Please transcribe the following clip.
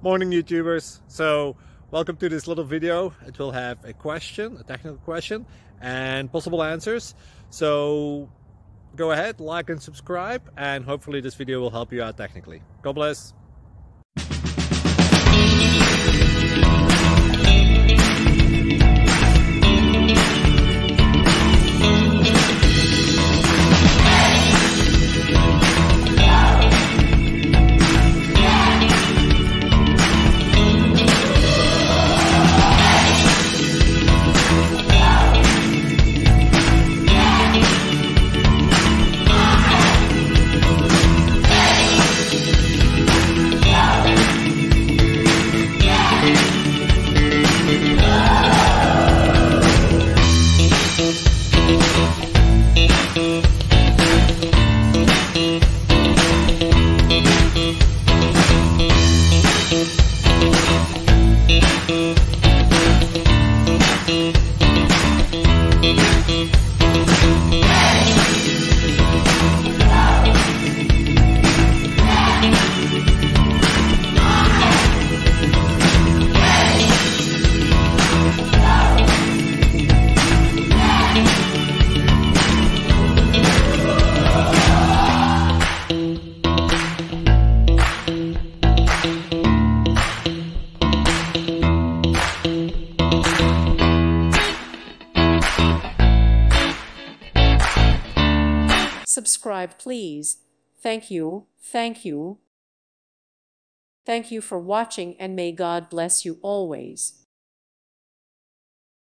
Morning YouTubers. So welcome to this little video. It will have a question, a technical question, and possible answers. So go ahead, like and subscribe, and hopefully this video will help you out technically. God bless. Subscribe, please. Thank you. Thank you. Thank you for watching, and may God bless you always.